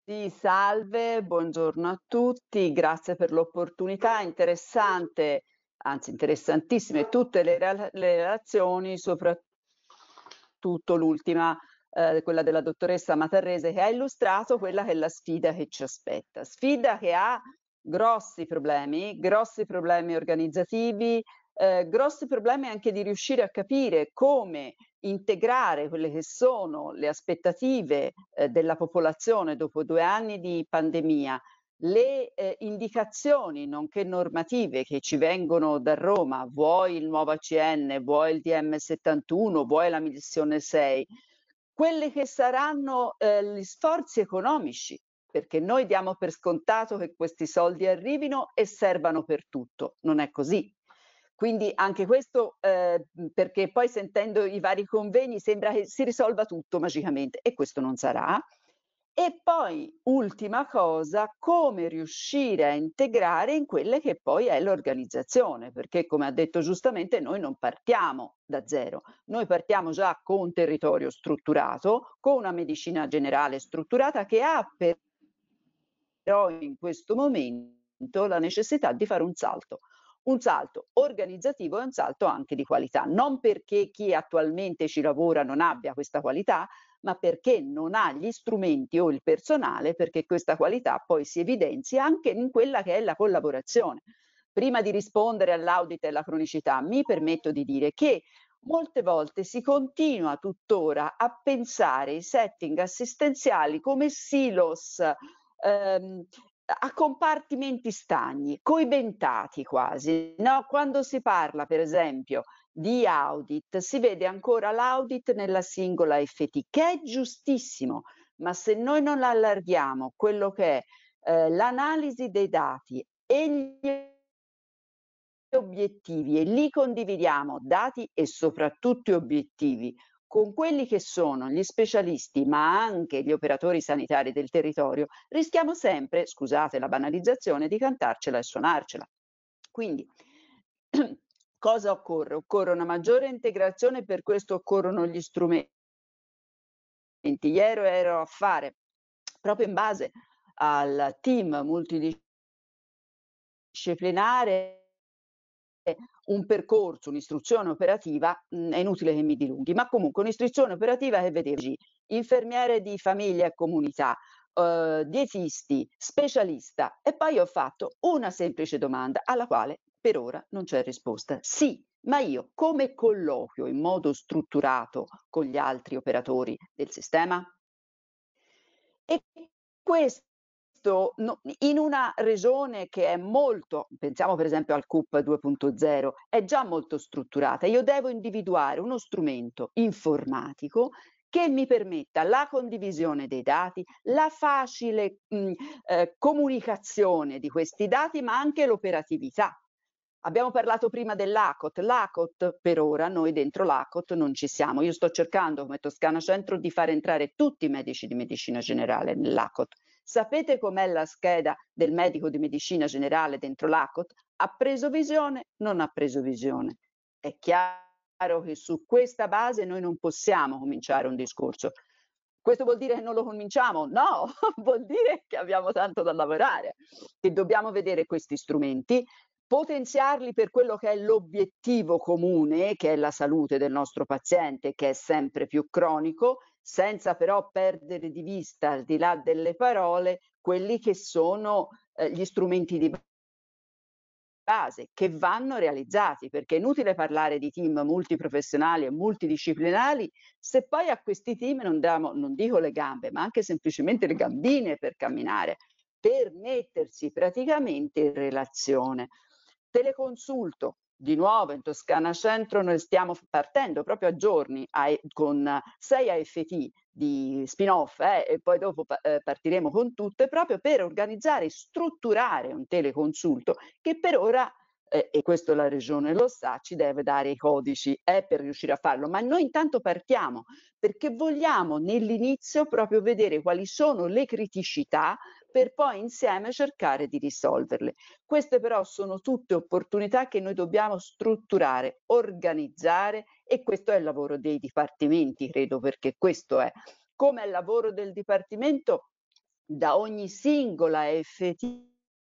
Sì, salve, buongiorno a tutti, grazie per l'opportunità. Interessante, anzi interessantissime tutte le relazioni, soprattutto l'ultima, quella della dottoressa Matarrese che ha illustrato quella che è la sfida che ci aspetta. Sfida che ha grossi problemi organizzativi, grossi problemi anche di riuscire a capire come integrare quelle che sono le aspettative, della popolazione dopo 2 anni di pandemia, le, indicazioni nonché normative che ci vengono da Roma, vuoi il nuovo ACN, vuoi il DM71, vuoi la missione 6, quelli che saranno, gli sforzi economici, perché noi diamo per scontato che questi soldi arrivino e servano per tutto. Non è così. Quindi anche questo, perché poi sentendo i vari convegni sembra che si risolva tutto magicamente e questo non sarà. E poi, ultima cosa, come riuscire a integrare in quelle che poi è l'organizzazione, perché come ha detto giustamente noi non partiamo da zero, noi partiamo già con un territorio strutturato, con una medicina generale strutturata che ha però in questo momento la necessità di fare un salto organizzativo e un salto anche di qualità, non perché chi attualmente ci lavora non abbia questa qualità, ma perché non ha gli strumenti o il personale perché questa qualità poi si evidenzi anche in quella che è la collaborazione. Prima di rispondere all'audit e alla cronicità, mi permetto di dire che molte volte si continua tuttora a pensare i setting assistenziali come silos, ehm, a compartimenti stagni, coibentati quasi, no, quando si parla per esempio di audit, si vede ancora l'audit nella singola FT, che è giustissimo, ma se noi non allarghiamo quello che è, l'analisi dei dati e gli obiettivi e li condividiamo, dati e soprattutto obiettivi, con quelli che sono gli specialisti, ma anche gli operatori sanitari del territorio, rischiamo sempre, scusate la banalizzazione, di cantarcela e suonarcela. Quindi cosa occorre? Occorre una maggiore integrazione, per questo occorrono gli strumenti. Ieri ero a fare, proprio in base al team multidisciplinare, un percorso, un'istruzione operativa, è inutile che mi dilunghi, ma comunque un'istruzione operativa che vedeva infermiere di famiglia e comunità, dietisti, specialista e poi ho fatto una semplice domanda alla quale per ora non c'è risposta. Sì, ma io come colloquio in modo strutturato con gli altri operatori del sistema? E questo in una regione che è molto, pensiamo per esempio al CUP 2.0, è già molto strutturata. Io devo individuare uno strumento informatico che mi permetta la condivisione dei dati, la facile, comunicazione di questi dati, ma anche l'operatività. Abbiamo parlato prima dell'ACOT. L'ACOT per ora, noi dentro l'ACOT non ci siamo. Io sto cercando come Toscana Centro di far entrare tutti i medici di medicina generale nell'ACOT. Sapete com'è la scheda del medico di medicina generale dentro l'ACOT? Ha preso visione, non ha preso visione. È chiaro che su questa base noi non possiamo cominciare un discorso. Questo vuol dire che non lo cominciamo? No, vuol dire che abbiamo tanto da lavorare, che dobbiamo vedere questi strumenti, potenziarli per quello che è l'obiettivo comune, che è la salute del nostro paziente, che è sempre più cronico, senza però perdere di vista, al di là delle parole, quelli che sono gli strumenti di base che vanno realizzati, perché è inutile parlare di team multiprofessionali e multidisciplinari se poi a questi team non diamo, non dico le gambe, ma anche semplicemente le gambine per camminare, per mettersi praticamente in relazione. Teleconsulto, di nuovo in Toscana Centro noi stiamo partendo proprio a giorni con 6 AFT di spin-off e poi dopo partiremo con tutte proprio per organizzare e strutturare un teleconsulto che per ora, e questo la regione lo sa, ci deve dare i codici per riuscire a farlo, ma noi intanto partiamo perché vogliamo nell'inizio proprio vedere quali sono le criticità per poi insieme cercare di risolverle. Queste però sono tutte opportunità che noi dobbiamo strutturare, organizzare e questo è il lavoro dei dipartimenti, credo, perché questo è. Come è il lavoro del dipartimento? da ogni singola FT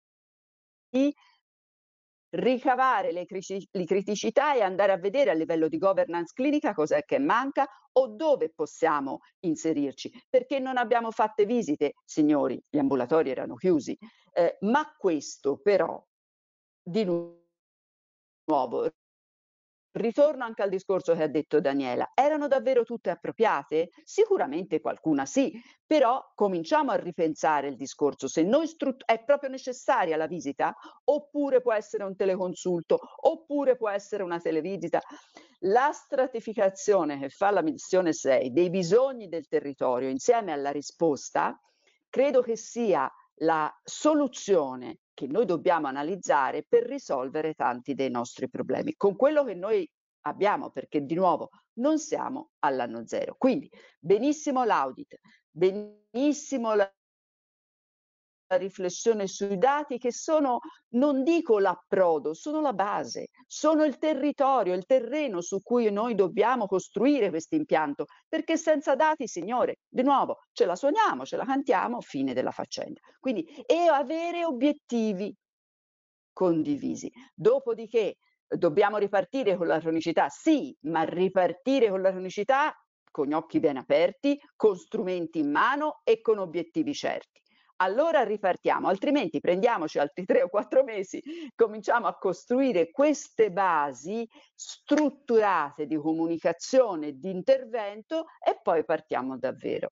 ricavare le criticità e andare a vedere a livello di governance clinica cos'è che manca o dove possiamo inserirci. Perché non abbiamo fatte visite, signori, gli ambulatori erano chiusi, ma questo però, di nuovo, ritorno anche al discorso che ha detto Daniela. Erano davvero tutte appropriate? Sicuramente qualcuna sì, però cominciamo a ripensare il discorso. Se noi è proprio necessaria la visita? Oppure può essere un teleconsulto? Oppure può essere una televisita? La stratificazione che fa la missione 6 dei bisogni del territorio insieme alla risposta, credo che sia la soluzione che noi dobbiamo analizzare per risolvere tanti dei nostri problemi, con quello che noi abbiamo, perché di nuovo non siamo all'anno zero. Quindi benissimo l'audit, benissimo la riflessione sui dati che sono, non dico l'approdo, sono la base, sono il territorio, il terreno su cui noi dobbiamo costruire questo impianto, perché senza dati, signore, di nuovo, ce la suoniamo, ce la cantiamo, fine della faccenda. Quindi, e avere obiettivi condivisi. Dopodiché dobbiamo ripartire con la cronicità, sì, ma ripartire con la cronicità con gli occhi ben aperti, con strumenti in mano e con obiettivi certi. Allora ripartiamo, altrimenti prendiamoci altri 3 o 4 mesi, cominciamo a costruire queste basi strutturate di comunicazione, di intervento e poi partiamo davvero.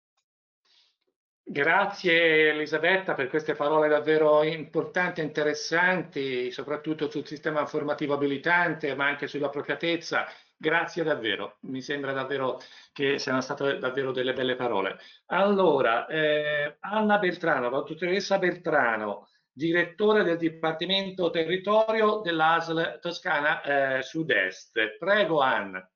Grazie Elisabetta per queste parole davvero importanti e interessanti, soprattutto sul sistema informativo abilitante, ma anche sull'appropriatezza. Grazie davvero, mi sembra davvero che siano state davvero delle belle parole. Allora, Anna Beltrano, la dottoressa Beltrano, direttore del Dipartimento Territorio dell'ASL Toscana Sud-Est. Prego Anna.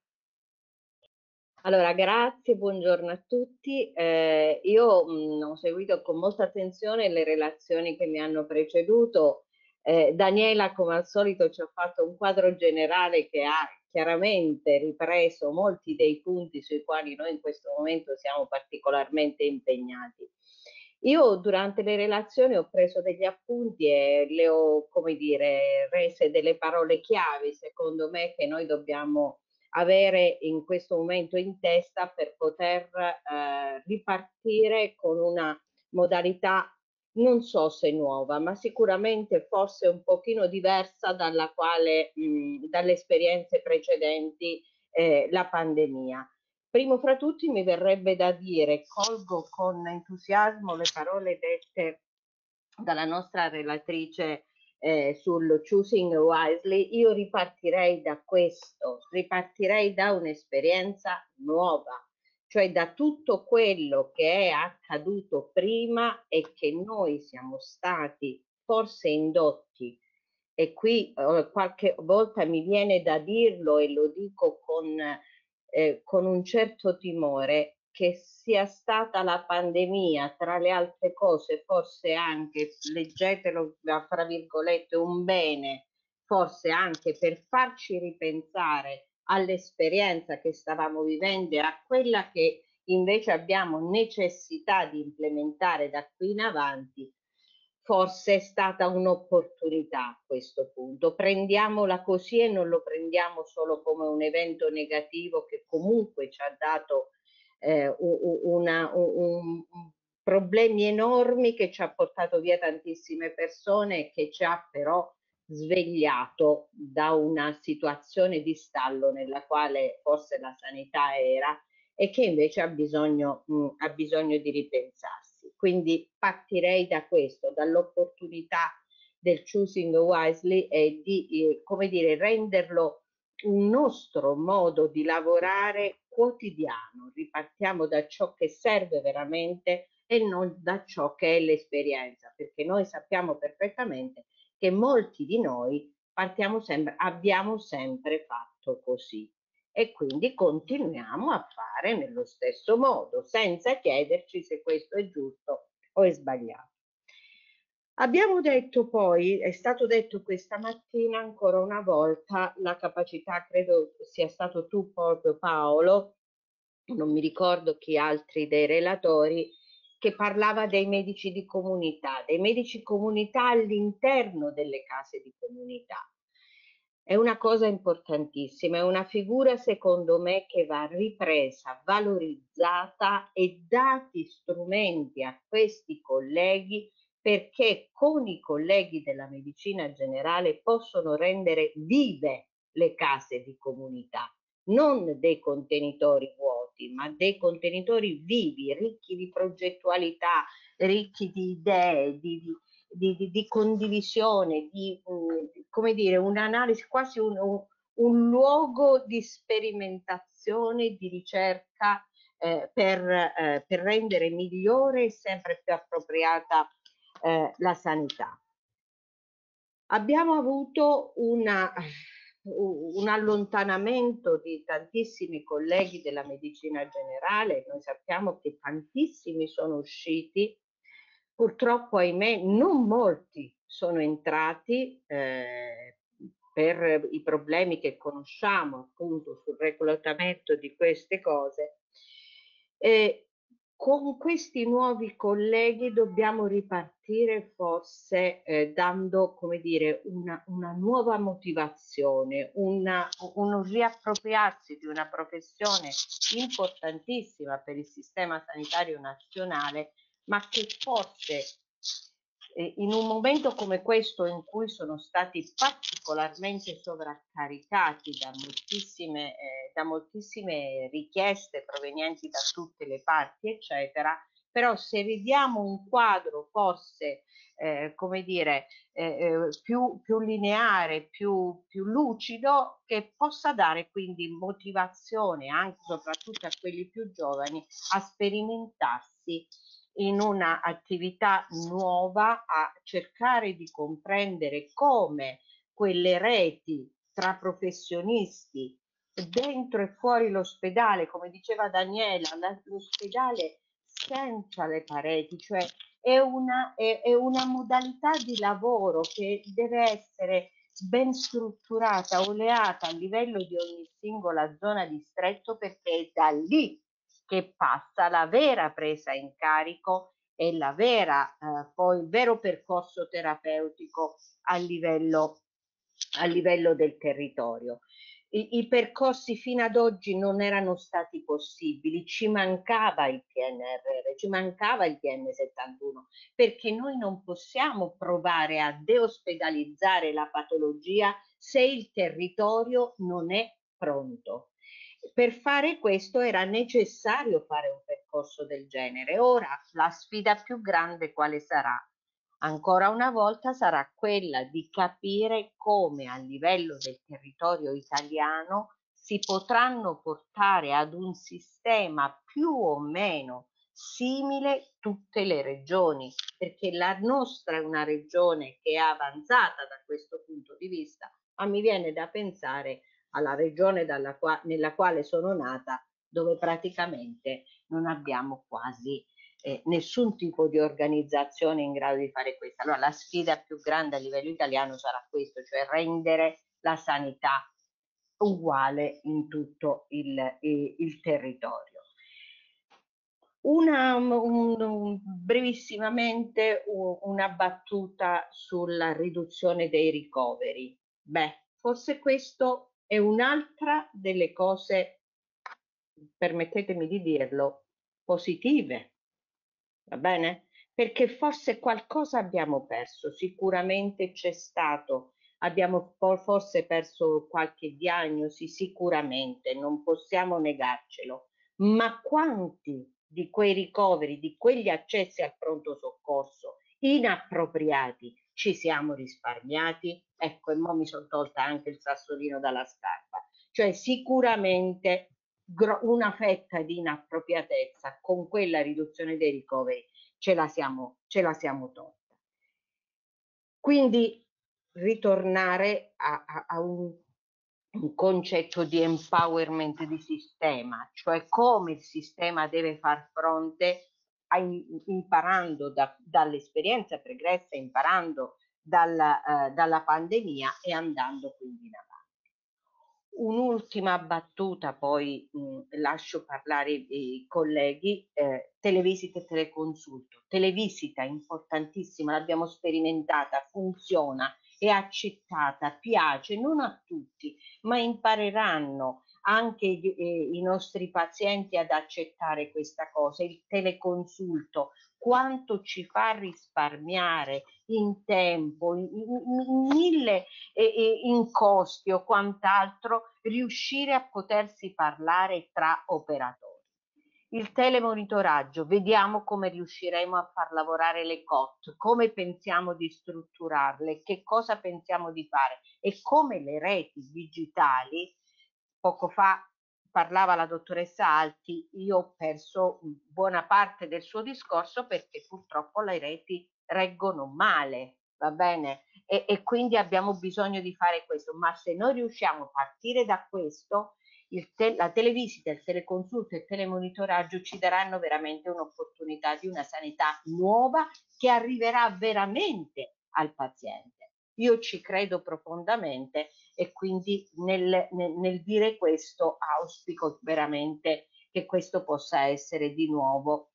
Allora, grazie, buongiorno a tutti. Io ho seguito con molta attenzione le relazioni che mi hanno preceduto. Daniela, come al solito, ci ha fatto un quadro generale che ha chiaramente ripreso molti dei punti sui quali noi in questo momento siamo particolarmente impegnati. Io durante le relazioni ho preso degli appunti e le ho, come dire, rese delle parole chiave, secondo me, che noi dobbiamo avere in questo momento in testa per poter ripartire con una modalità non so se nuova, ma sicuramente forse un pochino diversa dalla quale dalle esperienze precedenti la pandemia. Primo fra tutti mi verrebbe da dire, colgo con entusiasmo le parole dette dalla nostra relatrice sul Choosing Wisely. Io ripartirei da questo, ripartirei da un'esperienza nuova, cioè da tutto quello che è accaduto prima e che noi siamo stati forse indotti, e qui qualche volta mi viene da dirlo e lo dico con un certo timore, che sia stata la pandemia, tra le altre cose, forse anche, leggetelo fra virgolette, un bene, forse anche per farci ripensare all'esperienza che stavamo vivendo e a quella che invece abbiamo necessità di implementare da qui in avanti. Forse è stata un'opportunità a questo punto. Prendiamola così e non lo prendiamo solo come un evento negativo che comunque ci ha dato problemi enormi, che ci ha portato via tantissime persone e che ci ha però svegliato da una situazione di stallo nella quale forse la sanità era e che invece ha bisogno di ripensarsi. Quindi partirei da questo, dall'opportunità del choosing wisely e di come dire, renderlo un nostro modo di lavorare quotidiano. Ripartiamo da ciò che serve veramente e non da ciò che è l'esperienza, perché noi sappiamo perfettamente che molti di noi abbiamo sempre fatto così e quindi continuiamo a fare nello stesso modo, senza chiederci se questo è giusto o è sbagliato. Abbiamo detto poi, è stato detto questa mattina ancora una volta, la capacità, credo sia stato tu proprio Paolo, non mi ricordo chi altri dei relatori, che parlava dei medici di comunità all'interno delle case di comunità. È una cosa importantissima, è una figura secondo me che va ripresa, valorizzata e dati strumenti a questi colleghi perché con i colleghi della medicina generale possono rendere vive le case di comunità, non dei contenitori vuoti, ma dei contenitori vivi, ricchi di progettualità, ricchi di idee, di condivisione, come dire, un'analisi, quasi un luogo di sperimentazione, di ricerca per rendere migliore e sempre più appropriata la sanità. Abbiamo avuto un allontanamento di tantissimi colleghi della medicina generale, noi sappiamo che tantissimi sono usciti, purtroppo ahimè non molti sono entrati per i problemi che conosciamo appunto sul reclutamento di queste cose. Con questi nuovi colleghi dobbiamo ripartire forse dando, come dire, una nuova motivazione, un riappropriarsi di una professione importantissima per il sistema sanitario nazionale, ma che forse in un momento come questo in cui sono stati particolarmente sovraccaricati da moltissime richieste provenienti da tutte le parti, eccetera, però se vediamo un quadro forse come dire più lineare, più lucido, che possa dare quindi motivazione anche soprattutto a quelli più giovani a sperimentarsi in una attività nuova, a cercare di comprendere come quelle reti tra professionisti dentro e fuori l'ospedale, come diceva Daniela, l'ospedale senza le pareti, cioè è una modalità di lavoro che deve essere ben strutturata, oleata a livello di ogni singola zona di distretto, perché è da lì che passa la vera presa in carico e la vera, poi il vero percorso terapeutico a livello del territorio. I percorsi fino ad oggi non erano stati possibili, ci mancava il PNRR, ci mancava il DM71, perché noi non possiamo provare a deospedalizzare la patologia se il territorio non è pronto. Per fare questo era necessario fare un percorso del genere. Ora la sfida più grande quale sarà? Ancora una volta sarà quella di capire come a livello del territorio italiano si potranno portare ad un sistema più o meno simile tutte le regioni, perché la nostra è una regione che è avanzata da questo punto di vista, ma mi viene da pensare alla regione nella quale sono nata, dove praticamente non abbiamo quasi nessun tipo di organizzazione in grado di fare questo. Allora la sfida più grande a livello italiano sarà questo, cioè rendere la sanità uguale in tutto il territorio. Brevissimamente una battuta sulla riduzione dei ricoveri. Beh, forse questo è un'altra delle cose, permettetemi di dirlo, positive, va bene? Perché forse qualcosa abbiamo perso, sicuramente c'è stato, abbiamo forse perso qualche diagnosi, sicuramente, non possiamo negarcelo, ma quanti di quei ricoveri, di quegli accessi al pronto soccorso inappropriati ci siamo risparmiati? Ecco, e mo mi sono tolta anche il sassolino dalla scarpa. Cioè sicuramente una fetta di inappropriatezza con quella riduzione dei ricoveri ce la siamo tolta. Quindi ritornare a un concetto di empowerment di sistema, cioè come il sistema deve far fronte imparando dall'esperienza pregressa, imparando dalla pandemia e andando quindi in avanti. Un'ultima battuta, poi lascio parlare i colleghi. Televisita e teleconsulto. Televisita importantissima, l'abbiamo sperimentata, funziona, è accettata, piace, non a tutti, ma impareranno anche i nostri pazienti ad accettare questa cosa. Il teleconsulto, quanto ci fa risparmiare in tempo, in mille in costi o quant'altro, riuscire a potersi parlare tra operatori. Il telemonitoraggio, vediamo come riusciremo a far lavorare le COT, come pensiamo di strutturarle, che cosa pensiamo di fare e come le reti digitali. Poco fa parlava la dottoressa Alti, io ho perso buona parte del suo discorso perché purtroppo le reti reggono male, va bene? E quindi abbiamo bisogno di fare questo, ma se noi riusciamo a partire da questo, la televisita, il teleconsulto e il telemonitoraggio ci daranno veramente un'opportunità di una sanità nuova che arriverà veramente al paziente. Io ci credo profondamente e quindi nel dire questo auspico veramente che questo possa essere di nuovo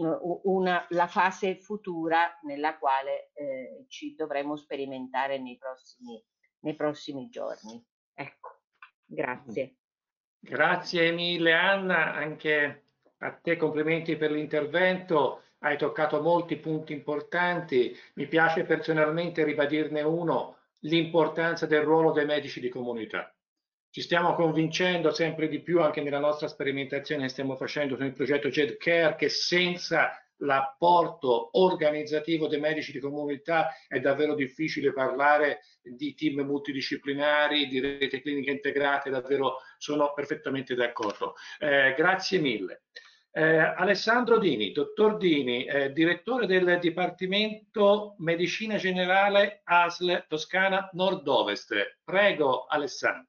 la fase futura nella quale ci dovremo sperimentare nei prossimi giorni. Ecco, grazie. Grazie mille Anna, anche a te complimenti per l'intervento, hai toccato molti punti importanti, mi piace personalmente ribadirne uno, l'importanza del ruolo dei medici di comunità. Ci stiamo convincendo sempre di più anche nella nostra sperimentazione che stiamo facendo con il progetto GEDcare che senza l'apporto organizzativo dei medici di comunità è davvero difficile parlare di team multidisciplinari, di rete clinica integrate, davvero sono perfettamente d'accordo. Grazie mille. Alessandro Dini, dottor Dini, direttore del Dipartimento Medicina Generale ASL Toscana Nord-Ovest. Prego Alessandro.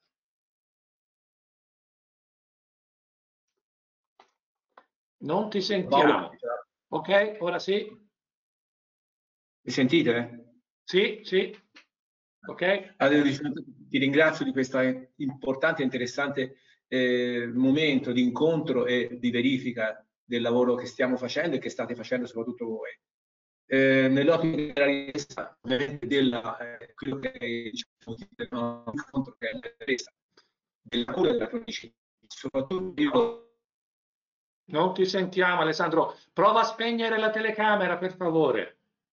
Non ti sentiamo. Ok, ora sì. Mi sentite? Sì, sì. Ok. Allora, ti ringrazio di questo importante e interessante momento di incontro e di verifica del lavoro che stiamo facendo e che state facendo soprattutto voi. Nell'ottica della richiesta della quello che diciamo, incontro che è la richiesta della cura della cronicità, soprattutto io. Non ti sentiamo Alessandro, prova a spegnere la telecamera per favore.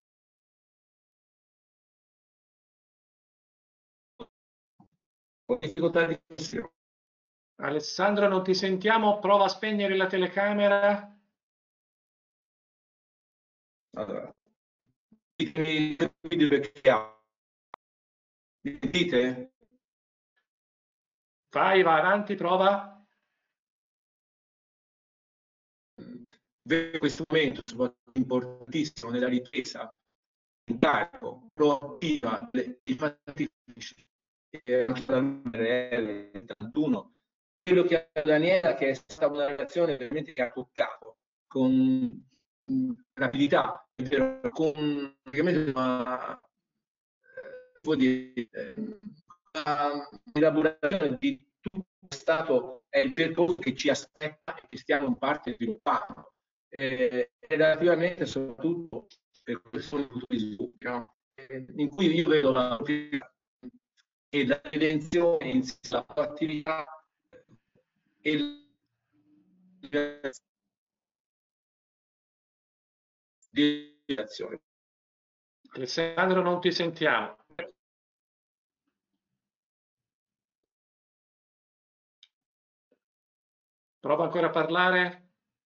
Alessandro non ti sentiamo, prova a spegnere la telecamera. Allora, sentite? Vai avanti, prova. Questo momento è importantissimo nella ripresa in carico proattiva dei pazienti quello che ha Daniela, che è stata una relazione veramente che ha toccato con rapidità, con una elaborazione di tutto è stato il percorso che ci aspetta e che stiamo in parte sviluppando. E relativamente soprattutto per questioni di sviluppo, no? In cui io vedo la e la prevenzione, la proattività e l'azione. Alessandro non ti sentiamo. Prova ancora a parlare.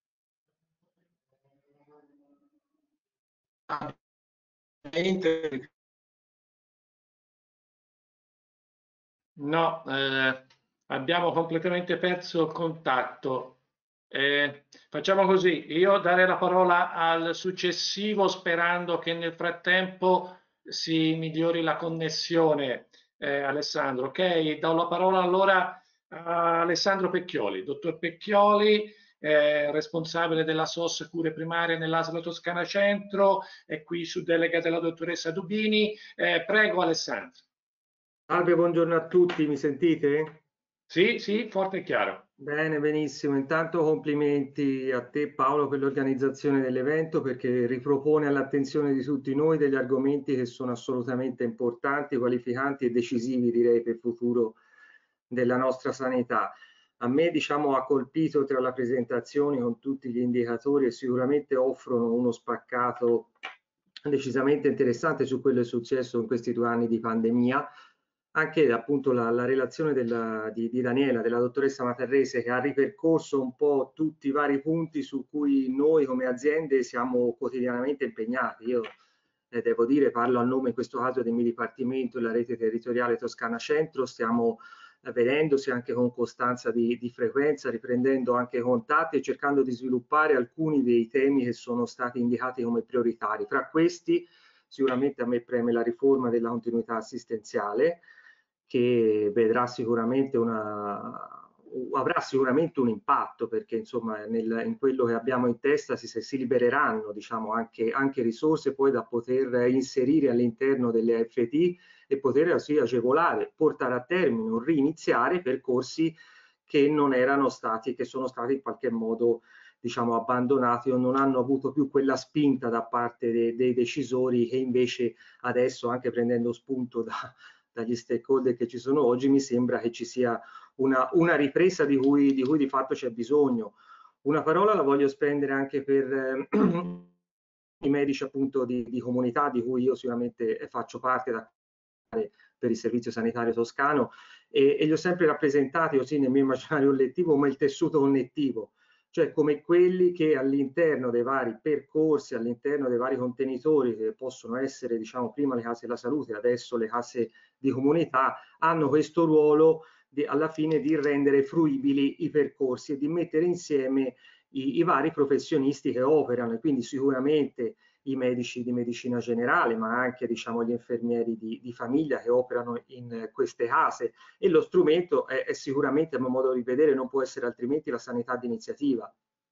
No, abbiamo completamente perso il contatto. Facciamo così, io darei la parola al successivo sperando che nel frattempo si migliori la connessione, Alessandro. Ok, do la parola allora a Alessandro Pecchioli, dottor Pecchioli, responsabile della SOS Cure Primarie nell'ASL Toscana Centro, è qui su delega della dottoressa Dubini. Prego Alessandro. Salve, buongiorno a tutti, mi sentite? Sì, sì, forte e chiaro. Bene, benissimo. Intanto complimenti a te Paolo per l'organizzazione dell'evento, perché ripropone all'attenzione di tutti noi degli argomenti che sono assolutamente importanti, qualificanti e decisivi, direi, per il futuro della nostra sanità. A me, diciamo, ha colpito tra la presentazione con tutti gli indicatori e sicuramente offrono uno spaccato decisamente interessante su quello che è successo in questi 2 anni di pandemia. Anche appunto la relazione di Daniela, della dottoressa Matarrese, che ha ripercorso un po' tutti i vari punti su cui noi come aziende siamo quotidianamente impegnati. Io devo dire, parlo a nome in questo caso del mio dipartimento, la rete territoriale Toscana Centro, stiamo vedendosi anche con costanza di frequenza, riprendendo anche contatti e cercando di sviluppare alcuni dei temi che sono stati indicati come prioritari. Fra questi sicuramente a me preme la riforma della continuità assistenziale, che vedrà sicuramente avrà sicuramente un impatto, perché insomma in quello che abbiamo in testa si libereranno, diciamo, anche risorse poi da poter inserire all'interno delle AFT e poter così agevolare, portare a termine o riniziare percorsi che non erano stati, che sono stati in qualche modo, diciamo, abbandonati o non hanno avuto più quella spinta da parte dei decisori, che invece adesso, anche prendendo spunto dagli stakeholder che ci sono oggi, mi sembra che ci sia una ripresa di cui di fatto c'è bisogno. Una parola la voglio spendere anche per i medici appunto di comunità, di cui io sicuramente faccio parte per il servizio sanitario toscano, e li ho sempre rappresentati così nel mio immaginario collettivo come il tessuto connettivo, cioè come quelli che all'interno dei vari percorsi, all'interno dei vari contenitori che possono essere, diciamo, prima le case della salute, adesso le case di comunità, hanno questo ruolo alla fine di rendere fruibili i percorsi e di mettere insieme i vari professionisti che operano, e quindi sicuramente i medici di medicina generale, ma anche, diciamo, gli infermieri di famiglia che operano in queste case. E lo strumento è sicuramente, a mio modo di vedere, non può essere altrimenti la sanità d'iniziativa.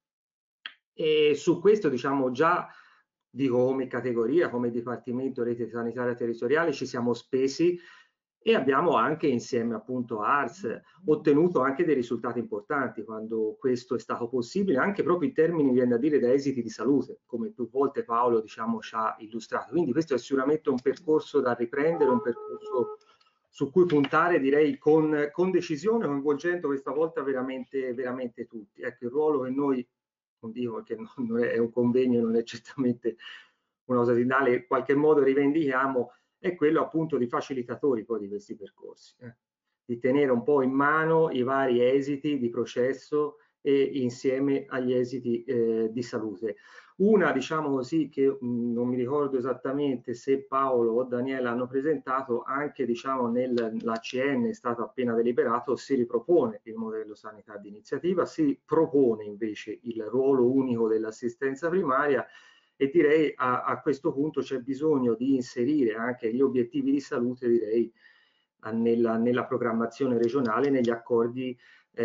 E su questo, diciamo, già dico come categoria, come Dipartimento Rete Sanitaria Territoriale, ci siamo spesi e abbiamo anche insieme appunto a ARS ottenuto anche dei risultati importanti quando questo è stato possibile, anche proprio in termini, viene da dire, da esiti di salute, come più volte Paolo, diciamo, ci ha illustrato. Quindi questo è sicuramente un percorso da riprendere, un percorso su cui puntare, direi, con decisione, coinvolgendo questa volta veramente tutti. Ecco, il ruolo che noi, non dico che non è un convegno, non è certamente una cosa aziendale, in qualche modo rivendichiamo, è quello appunto di facilitatori poi di questi percorsi, di tenere un po' in mano i vari esiti di processo e insieme agli esiti di salute. Una, diciamo così, che non mi ricordo esattamente se Paolo o Daniela hanno presentato, anche, diciamo, nell'ACN è stato appena deliberato, si ripropone il modello sanità d'iniziativa, si propone invece il ruolo unico dell'assistenza primaria, e direi a questo punto c'è bisogno di inserire anche gli obiettivi di salute, direi, nella programmazione regionale, negli accordi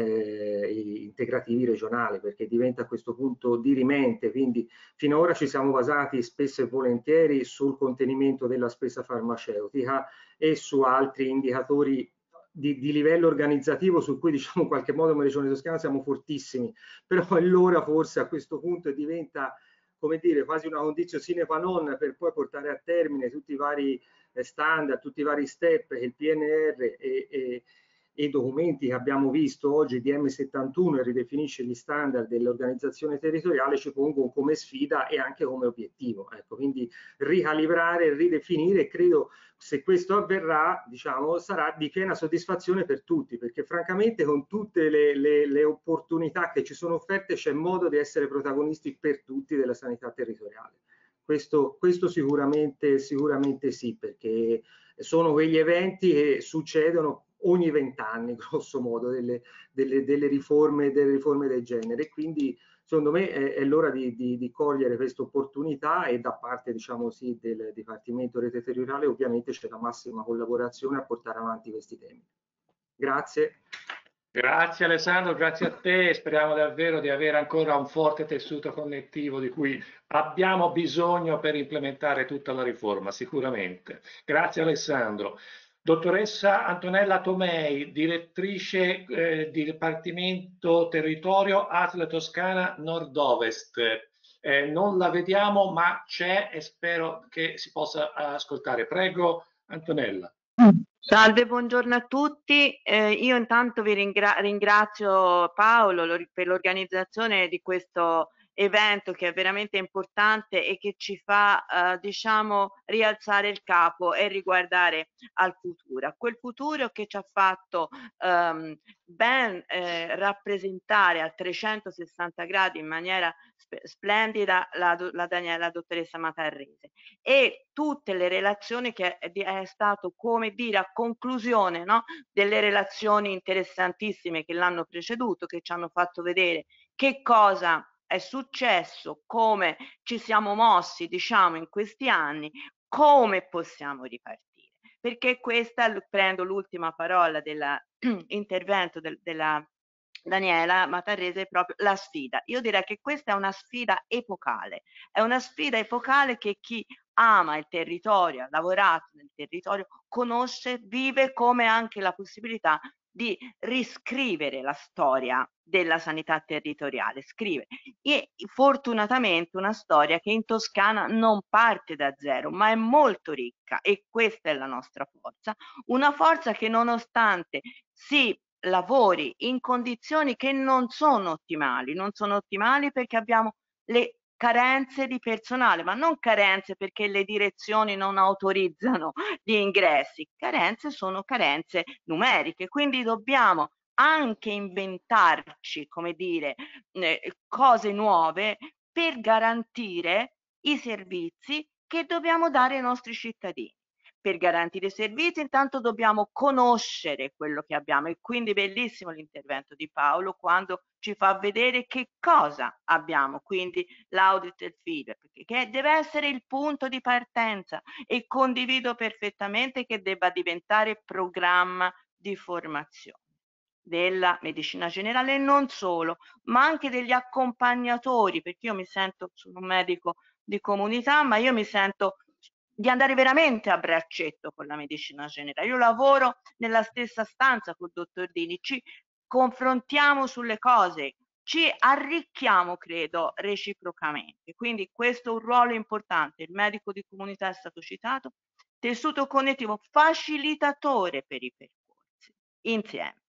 integrativi regionali, perché diventa a questo punto dirimente. Quindi finora ci siamo basati spesso e volentieri sul contenimento della spesa farmaceutica e su altri indicatori di livello organizzativo su cui, diciamo, in qualche modo come Regione Toscana siamo fortissimi, però allora forse a questo punto diventa, come dire, quasi una condizione sine qua non per poi portare a termine tutti i vari standard, tutti i vari step che il PNR e i documenti che abbiamo visto oggi, DM71, e ridefinisce gli standard dell'organizzazione territoriale, ci pongono come sfida e anche come obiettivo. Ecco, quindi ricalibrare, ridefinire, credo se questo avverrà, diciamo, sarà di piena soddisfazione per tutti, perché francamente con tutte le opportunità che ci sono offerte c'è modo di essere protagonisti per tutti della sanità territoriale. Questo sicuramente sì, perché sono quegli eventi che succedono ogni 20 anni, grosso modo, delle riforme del genere. Quindi secondo me è l'ora di cogliere questa opportunità, e da parte, diciamo sì, del Dipartimento Rete Territoriale ovviamente c'è la massima collaborazione a portare avanti questi temi. Grazie. Grazie Alessandro, grazie a te, speriamo davvero di avere ancora un forte tessuto connettivo di cui abbiamo bisogno per implementare tutta la riforma, sicuramente. Grazie Alessandro. Dottoressa Antonella Tomei, direttrice di Dipartimento Territorio ASL Toscana Nord-Ovest. Non la vediamo, ma c'è e spero che si possa ascoltare. Prego, Antonella. Salve, buongiorno a tutti. Io intanto vi ringrazio Paolo per l'organizzazione di questo evento che è veramente importante e che ci fa, diciamo, rialzare il capo e riguardare al futuro, a quel futuro che ci ha fatto ben rappresentare a 360 gradi in maniera splendida la dottoressa Matarrese, e tutte le relazioni che è stato, come dire, a conclusione, no, delle relazioni interessantissime che l'hanno preceduto, che ci hanno fatto vedere che cosa è successo, come ci siamo mossi, diciamo, in questi anni, come possiamo ripartire. Perché questa, prendo l'ultima parola dell'intervento della Daniela Matarrese, è proprio la sfida. Io direi che questa è una sfida epocale, che chi ama il territorio, ha lavorato nel territorio, conosce, vive, come anche la possibilità di riscrivere la storia della sanità territoriale, scrive. E fortunatamente una storia che in Toscana non parte da zero, ma è molto ricca, e questa è la nostra forza, una forza che nonostante si lavori in condizioni che non sono ottimali perché abbiamo le carenze di personale, ma non carenze perché le direzioni non autorizzano gli ingressi, sono carenze numeriche, quindi dobbiamo anche inventarci, come dire, cose nuove per garantire i servizi che dobbiamo dare ai nostri cittadini. Per garantire i servizi intanto dobbiamo conoscere quello che abbiamo, e quindi bellissimo l'intervento di Paolo quando ci fa vedere che cosa abbiamo, quindi l'audit del feedback, che deve essere il punto di partenza, e condivido perfettamente che debba diventare programma di formazione della medicina generale, e non solo, ma anche degli accompagnatori, perché io sono un medico di comunità, ma io mi sento di andare veramente a braccetto con la medicina generale. Io lavoro nella stessa stanza col dottor Dini, ci confrontiamo sulle cose, ci arricchiamo, credo, reciprocamente. Quindi questo è un ruolo importante. Il medico di comunità è stato citato, tessuto connettivo, facilitatore per i percorsi. Insieme,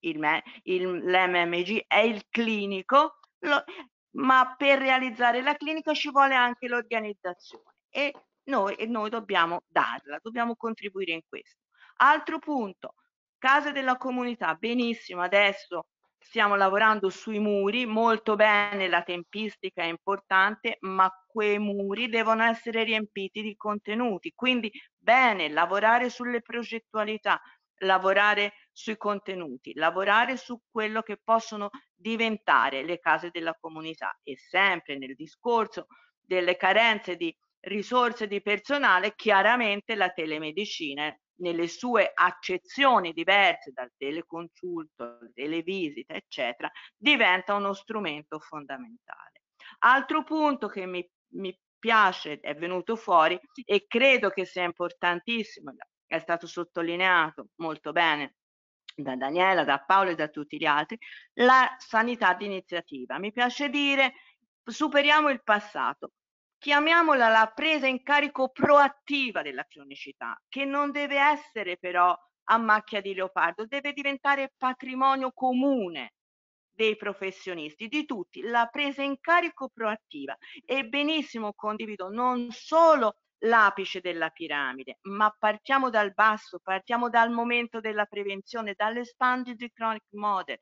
l'MMG è il clinico, ma per realizzare la clinica ci vuole anche l'organizzazione, e noi dobbiamo darla, dobbiamo contribuire in questo. Altro punto, case della comunità, benissimo, adesso stiamo lavorando sui muri, molto bene, la tempistica è importante, ma quei muri devono essere riempiti di contenuti, quindi bene lavorare sulle progettualità, lavorare sui contenuti, lavorare su quello che possono diventare le case della comunità, e sempre nel discorso delle carenze di risorse di personale, chiaramente la telemedicina nelle sue accezioni diverse, dal teleconsulto, alle televisite, eccetera, diventa uno strumento fondamentale. Altro punto che mi piace, è venuto fuori e credo che sia importantissimo, è stato sottolineato molto bene da Daniela, da Paolo e da tutti gli altri, la sanità di iniziativa. Mi piace dire, superiamo il passato, chiamiamola la presa in carico proattiva della cronicità, che non deve essere però a macchia di leopardo, deve diventare patrimonio comune dei professionisti, di tutti, la presa in carico proattiva. E benissimo condivido non solo l'apice della piramide, ma partiamo dal basso, partiamo dal momento della prevenzione, dall'expanded chronic model,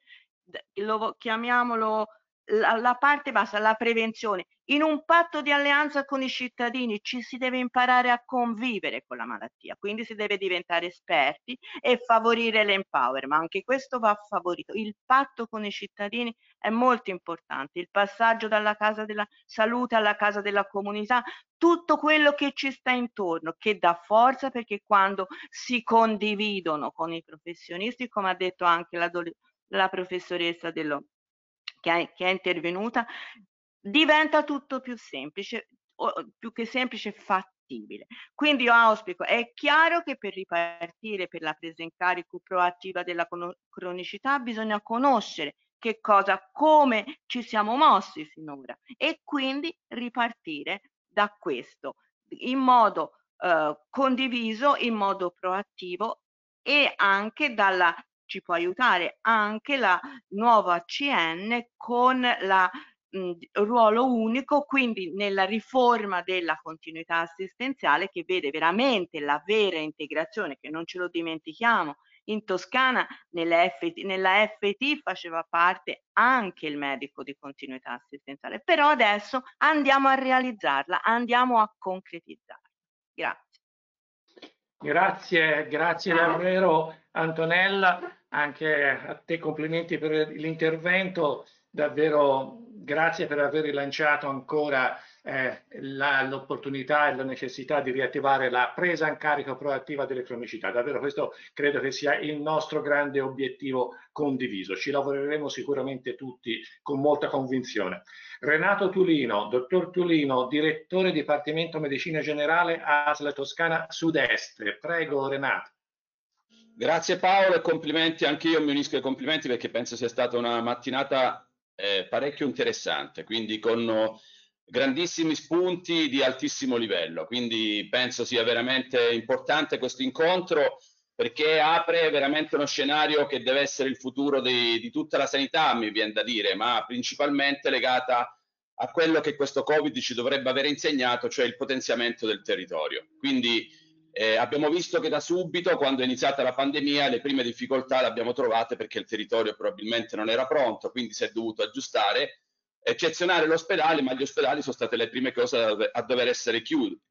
chiamiamolo la parte bassa, la prevenzione. In un patto di alleanza con i cittadini ci si deve imparare a convivere con la malattia, quindi si deve diventare esperti e favorire l'empowerment. Anche questo va favorito. Il patto con i cittadini è molto importante, il passaggio dalla casa della salute alla casa della comunità, tutto quello che ci sta intorno, che dà forza, perché quando si condividono con i professionisti, come ha detto anche la professoressa che è intervenuta, diventa tutto più semplice, più che semplice, fattibile. fattibile. Quindi io auspico, è chiaro che per ripartire per la presa in carico proattiva della cronicità bisogna conoscere che cosa, come ci siamo mossi finora e quindi ripartire da questo in modo condiviso, in modo proattivo e anche ci può aiutare anche la nuova ACN con la ruolo unico, quindi nella riforma della continuità assistenziale che vede veramente la vera integrazione, che non ce lo dimentichiamo. In Toscana nella FT faceva parte anche il medico di continuità assistenziale, però adesso andiamo a realizzarla, andiamo a concretizzarla. Grazie. Grazie davvero Antonella, anche a te complimenti per l'intervento, davvero grazie per aver rilanciato ancora l'opportunità e la necessità di riattivare la presa in carico proattiva delle cronicità. Davvero questo credo che sia il nostro grande obiettivo condiviso. Ci lavoreremo sicuramente tutti con molta convinzione. Renato Tulino, dottor Tulino, direttore Dipartimento Medicina Generale ASL Toscana Sud-Est. Prego Renato. Grazie Paolo e complimenti, anche io mi unisco ai complimenti perché penso sia stata una mattinata parecchio interessante, quindi con grandissimi spunti di altissimo livello, quindi penso sia veramente importante questo incontro perché apre veramente uno scenario che deve essere il futuro di tutta la sanità, mi viene da dire, ma principalmente legata a quello che questo Covid ci dovrebbe aver insegnato, cioè il potenziamento del territorio. Quindi abbiamo visto che da subito, quando è iniziata la pandemia, le prime difficoltà le abbiamo trovate perché il territorio probabilmente non era pronto, quindi si è dovuto aggiustare, eccezionare l'ospedale, ma gli ospedali sono state le prime cose a dover essere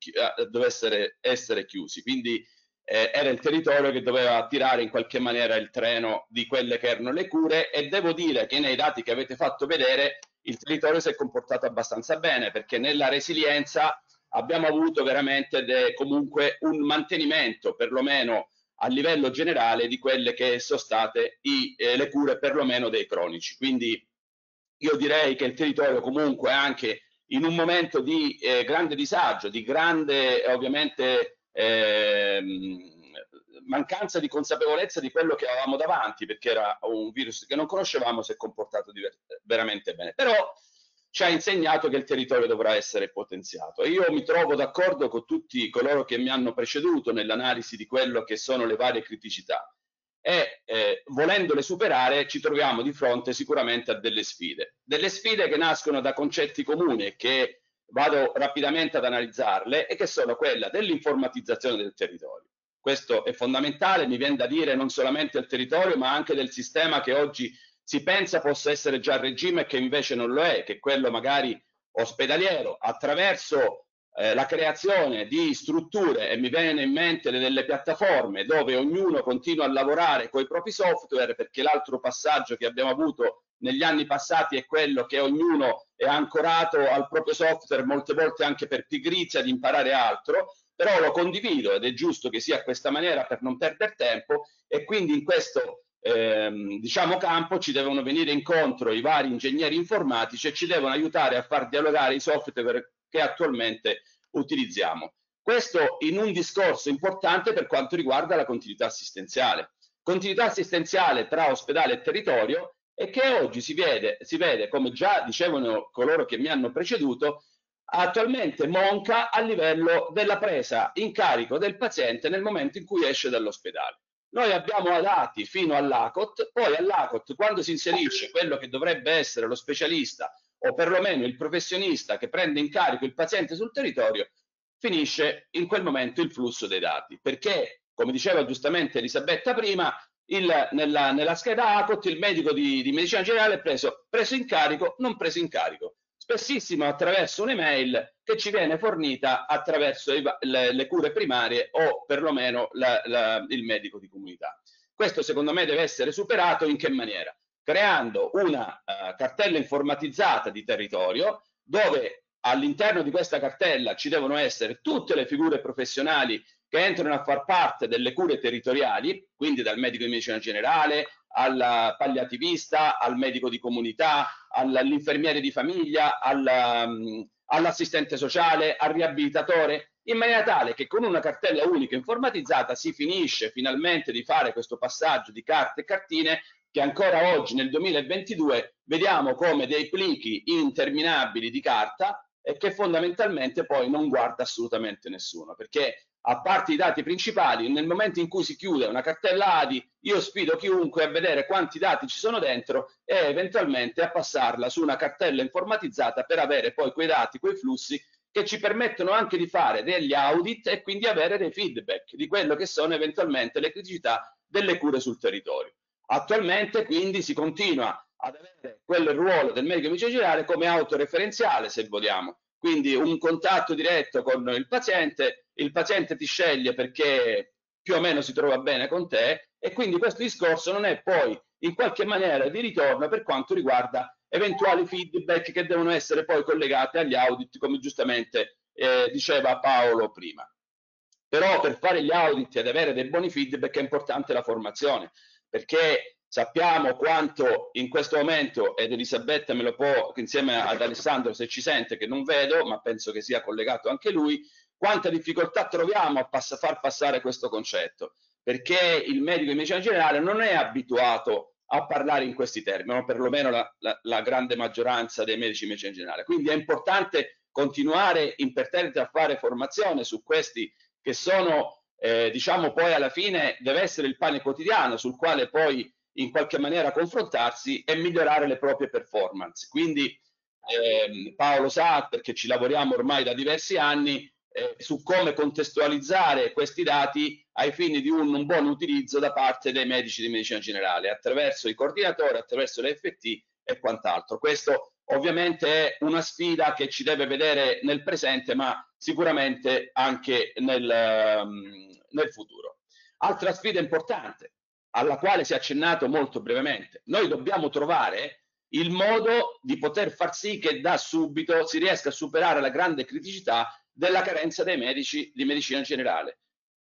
chiusi. Quindi era il territorio che doveva tirare in qualche maniera il treno di quelle che erano le cure e devo dire che nei dati che avete fatto vedere il territorio si è comportato abbastanza bene perché nella resilienza abbiamo avuto veramente comunque un mantenimento perlomeno a livello generale di quelle che sono state le cure perlomeno dei cronici. Quindi io direi che il territorio comunque anche in un momento di grande disagio, di grande ovviamente mancanza di consapevolezza di quello che avevamo davanti, perché era un virus che non conoscevamo, si è comportato veramente bene. Però ci ha insegnato che il territorio dovrà essere potenziato. E io mi trovo d'accordo con tutti coloro che mi hanno preceduto nell'analisi di quello che sono le varie criticità e volendole superare ci troviamo di fronte sicuramente a delle sfide che nascono da concetti comuni e che vado rapidamente ad analizzarle e che sono quella dell'informatizzazione del territorio. Questo è fondamentale, mi viene da dire non solamente del territorio ma anche del sistema che oggi si pensa possa essere già a regime e che invece non lo è, che è quello magari ospedaliero, attraverso la creazione di strutture, e mi viene in mente delle piattaforme dove ognuno continua a lavorare con i propri software, perché l'altro passaggio che abbiamo avuto negli anni passati è quello che ognuno è ancorato al proprio software, molte volte anche per pigrizia di imparare altro, però lo condivido ed è giusto che sia a questa maniera per non perdere tempo e quindi in questo diciamo campo ci devono venire incontro i vari ingegneri informatici e ci devono aiutare a far dialogare i software che attualmente utilizziamo. Questo in un discorso importante per quanto riguarda la continuità assistenziale tra ospedale e territorio e che oggi si vede come già dicevano coloro che mi hanno preceduto, attualmente monca a livello della presa in carico del paziente nel momento in cui esce dall'ospedale. Noi abbiamo dati fino all'ACOT, poi all'ACOT quando si inserisce quello che dovrebbe essere lo specialista o perlomeno il professionista che prende in carico il paziente sul territorio, finisce in quel momento il flusso dei dati, perché come diceva giustamente Elisabetta prima, nella scheda ACOT il medico di medicina generale è preso in carico, non preso in carico, spessissimo attraverso un'email che ci viene fornita attraverso le cure primarie o perlomeno il medico di comunità. Questo secondo me deve essere superato in che maniera? Creando una cartella informatizzata di territorio dove all'interno di questa cartella ci devono essere tutte le figure professionali che entrano a far parte delle cure territoriali, quindi dal medico di medicina generale al palliativista, al medico di comunità, all'infermiere di famiglia, all'assistente sociale, al riabilitatore, in maniera tale che con una cartella unica informatizzata si finisce finalmente di fare questo passaggio di carte e cartine che ancora oggi nel 2022 vediamo come dei plichi interminabili di carta e che fondamentalmente poi non guarda assolutamente nessuno, perché a parte i dati principali, nel momento in cui si chiude una cartella ADI, io sfido chiunque a vedere quanti dati ci sono dentro e eventualmente a passarla su una cartella informatizzata per avere poi quei dati, quei flussi che ci permettono anche di fare degli audit e quindi avere dei feedback di quello che sono eventualmente le criticità delle cure sul territorio. Attualmente quindi si continua ad avere quel ruolo del medico medicina generale come autoreferenziale, se vogliamo, quindi un contatto diretto con il paziente ti sceglie perché più o meno si trova bene con te e quindi questo discorso non è poi in qualche maniera di ritorno per quanto riguarda eventuali feedback che devono essere poi collegati agli audit, come giustamente diceva Paolo prima. Però per fare gli audit ed avere dei buoni feedback è importante la formazione, perché sappiamo quanto in questo momento, ed Elisabetta me lo può, insieme ad Alessandro se ci sente, che non vedo, ma penso che sia collegato anche lui, quanta difficoltà troviamo a far passare questo concetto, perché il medico di medicina generale non è abituato a parlare in questi termini, o perlomeno la grande maggioranza dei medici di medicina generale. Quindi è importante continuare imperterriti a fare formazione su questi che sono, diciamo, poi alla fine deve essere il pane quotidiano sul quale poi in qualche maniera confrontarsi e migliorare le proprie performance. Quindi Paolo sa, perché ci lavoriamo ormai da diversi anni, su come contestualizzare questi dati ai fini di un buon utilizzo da parte dei medici di medicina generale, attraverso i coordinatori, attraverso le FT e quant'altro. Questo ovviamente è una sfida che ci deve vedere nel presente, ma sicuramente anche nel futuro. Altra sfida importante, alla quale si è accennato molto brevemente. Noi dobbiamo trovare il modo di poter far sì che da subito si riesca a superare la grande criticità della carenza dei medici di medicina generale.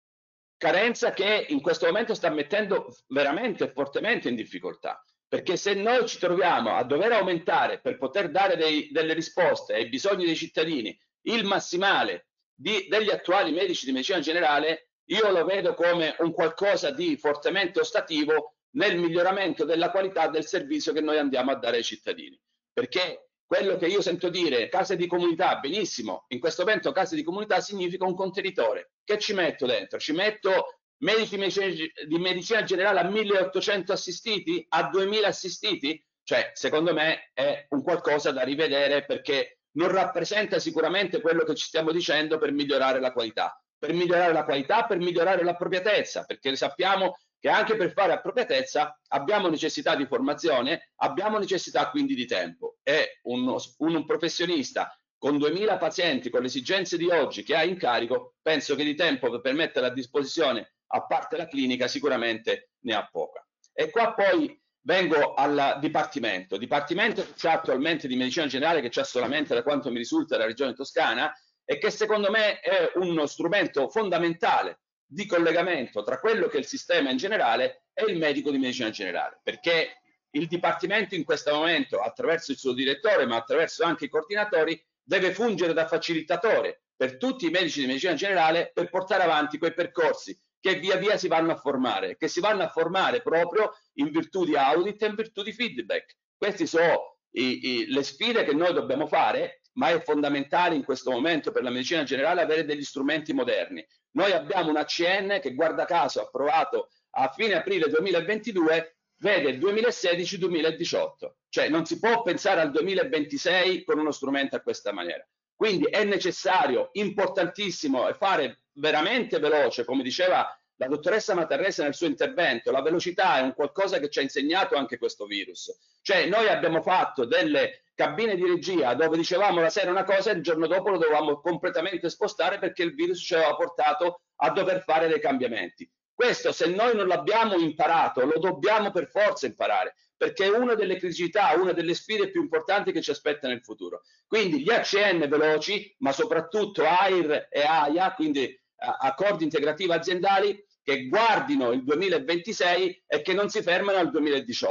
Carenza che in questo momento sta mettendo veramente fortemente in difficoltà, perché se noi ci troviamo a dover aumentare per poter dare delle risposte ai bisogni dei cittadini il massimale degli attuali medici di medicina generale, io lo vedo come un qualcosa di fortemente ostativo nel miglioramento della qualità del servizio che noi andiamo a dare ai cittadini. Perché quello che io sento dire, case di comunità, benissimo, in questo momento case di comunità significa un contenitore. Che ci metto dentro? Ci metto medici di medicina generale a 1800 assistiti, a 2000 assistiti? Cioè, secondo me è un qualcosa da rivedere, perché non rappresenta sicuramente quello che ci stiamo dicendo per migliorare la qualità. Per migliorare la qualità, per migliorare l'appropriatezza, perché sappiamo che anche per fare appropriatezza abbiamo necessità di formazione, abbiamo necessità quindi di tempo. E un professionista con 2000 pazienti, con le esigenze di oggi che ha in carico, penso che di tempo per mettere a disposizione, a parte la clinica, sicuramente ne ha poca. E qua poi vengo al dipartimento che c'è attualmente di medicina generale, che c'è solamente, da quanto mi risulta, la regione Toscana, e che secondo me è uno strumento fondamentale di collegamento tra quello che è il sistema in generale e il medico di medicina generale, perché il dipartimento in questo momento, attraverso il suo direttore, ma attraverso anche i coordinatori, deve fungere da facilitatore per tutti i medici di medicina generale per portare avanti quei percorsi che via via si vanno a formare, che si vanno a formare proprio in virtù di audit e in virtù di feedback. Queste sono le sfide che noi dobbiamo fare, ma è fondamentale in questo momento per la medicina generale avere degli strumenti moderni. Noi abbiamo un ACN che, guarda caso, approvato a fine aprile 2022, vede il 2016-2018, cioè non si può pensare al 2026 con uno strumento a questa maniera. Quindi è necessario, importantissimo, fare veramente veloce, come diceva la dottoressa Matarrese nel suo intervento. La velocità è un qualcosa che ci ha insegnato anche questo virus. Cioè noi abbiamo fatto delle cabine di regia dove dicevamo la sera una cosa e il giorno dopo lo dovevamo completamente spostare perché il virus ci aveva portato a dover fare dei cambiamenti. Questo, se noi non l'abbiamo imparato, lo dobbiamo per forza imparare, perché è una delle criticità, una delle sfide più importanti che ci aspetta nel futuro. Quindi gli ACN veloci, ma soprattutto AIR e AIA, quindi accordi integrativi aziendali, che guardino il 2026 e che non si fermano al 2018.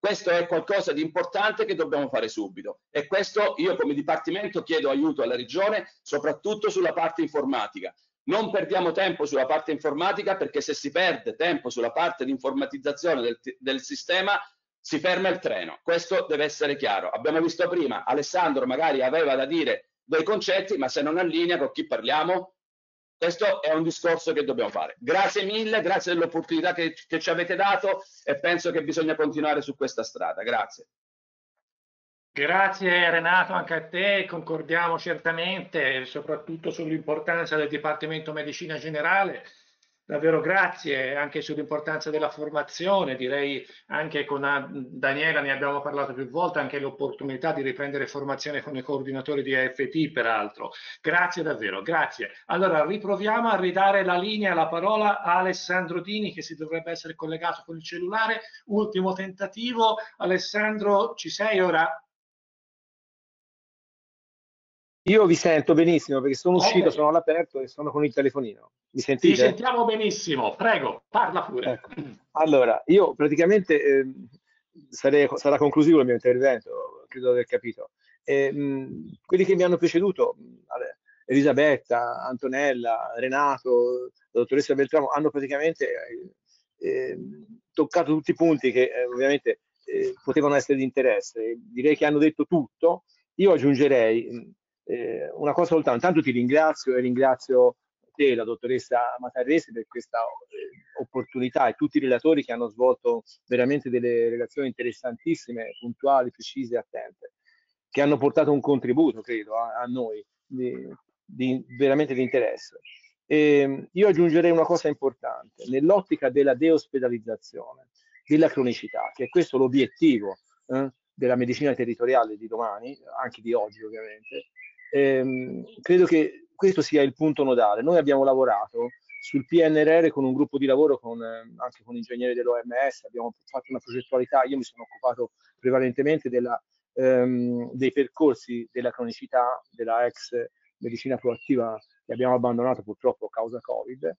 Questo è qualcosa di importante che dobbiamo fare subito, e questo io come Dipartimento chiedo aiuto alla Regione, soprattutto sulla parte informatica. Non perdiamo tempo sulla parte informatica, perché se si perde tempo sulla parte di informatizzazione del sistema si ferma il treno. Questo deve essere chiaro. Abbiamo visto prima, Alessandro magari aveva da dire dei concetti, ma se non allinea con chi parliamo, questo è un discorso che dobbiamo fare. Grazie mille, grazie dell'opportunità che ci avete dato, e penso che bisogna continuare su questa strada. Grazie. Grazie Renato, anche a te, concordiamo certamente, soprattutto sull'importanza del Dipartimento Medicina Generale. Davvero grazie anche sull'importanza della formazione, direi anche con Daniela ne abbiamo parlato più volte, anche l'opportunità di riprendere formazione con i coordinatori di AFT peraltro. Grazie davvero, grazie. Allora riproviamo a ridare la linea, la parola a Alessandro Dini, che si dovrebbe essere collegato con il cellulare. Ultimo tentativo. Alessandro, ci sei ora? Io vi sento benissimo perché sono uscito, sono all'aperto e sono con il telefonino. Mi sentite? Ti sentiamo benissimo, prego, parla pure. Ecco. Allora, io praticamente sarà conclusivo il mio intervento, credo di aver capito. Quelli che mi hanno preceduto, Elisabetta, Antonella, Renato, la dottoressa Beltramo, hanno praticamente toccato tutti i punti che ovviamente potevano essere di interesse. Direi che hanno detto tutto. Io aggiungerei una cosa soltanto. Intanto ti ringrazio e ringrazio te, la dottoressa Matarresi, per questa opportunità, e tutti i relatori che hanno svolto veramente delle relazioni interessantissime, puntuali, precise e attente, che hanno portato un contributo, credo, a noi veramente di interesse. Io aggiungerei una cosa importante nell'ottica della deospedalizzazione, della cronicità, che è questo l'obiettivo della medicina territoriale di domani, anche di oggi ovviamente. Credo che questo sia il punto nodale. Noi abbiamo lavorato sul PNRR con un gruppo di lavoro anche con ingegneri dell'OMS, abbiamo fatto una progettualità. Io mi sono occupato prevalentemente dei percorsi della cronicità, della ex medicina proattiva che abbiamo abbandonato purtroppo a causa Covid,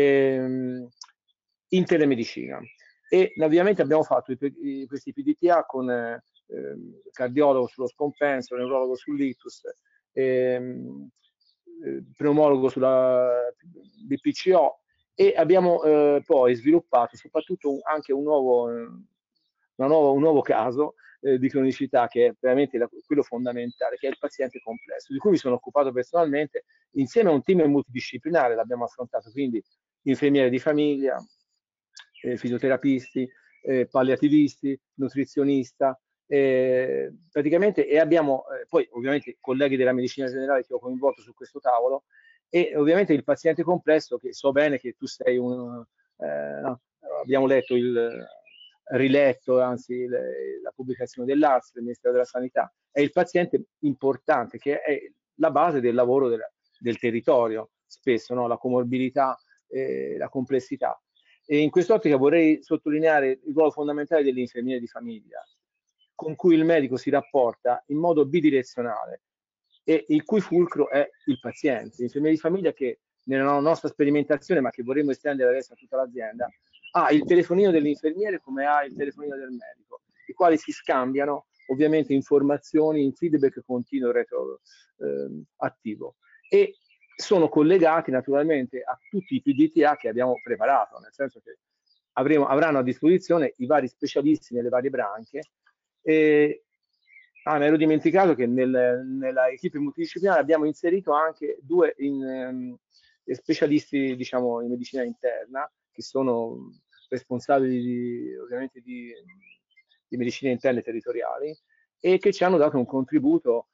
in telemedicina. E ovviamente abbiamo fatto questi PDTA con cardiologo sullo scompenso, neurologo sull'ictus, pneumologo sulla BPCO, e abbiamo poi sviluppato soprattutto anche un nuovo caso di cronicità, che è veramente quello fondamentale, che è il paziente complesso, di cui mi sono occupato personalmente insieme a un team multidisciplinare. L'abbiamo affrontato, quindi infermieri di famiglia, fisioterapisti, palliativisti, nutrizionista, praticamente, e abbiamo poi ovviamente colleghi della medicina generale che ho coinvolto su questo tavolo, e ovviamente il paziente complesso, che so bene che tu sei no, abbiamo letto riletto anzi la pubblicazione dell'ARS, del Ministero della Sanità, è il paziente importante, che è la base del lavoro del territorio, spesso, no? La comorbilità, la complessità. E in quest'ottica vorrei sottolineare il ruolo fondamentale dell'infermiere di famiglia, con cui il medico si rapporta in modo bidirezionale e il cui fulcro è il paziente. L'infermiere di famiglia, che nella nostra sperimentazione, ma che vorremmo estendere adesso a tutta l'azienda, ha il telefonino dell'infermiere come ha il telefonino del medico, i quali si scambiano ovviamente informazioni in feedback continuo retroattivo, e sono collegati naturalmente a tutti i PDTA che abbiamo preparato, nel senso che avranno a disposizione i vari specialisti nelle varie branche. Mi ero dimenticato che nella equipe multidisciplinare abbiamo inserito anche due specialisti, diciamo, in medicina interna, che sono responsabili ovviamente di medicina interna e territoriali, e che ci hanno dato un contributo,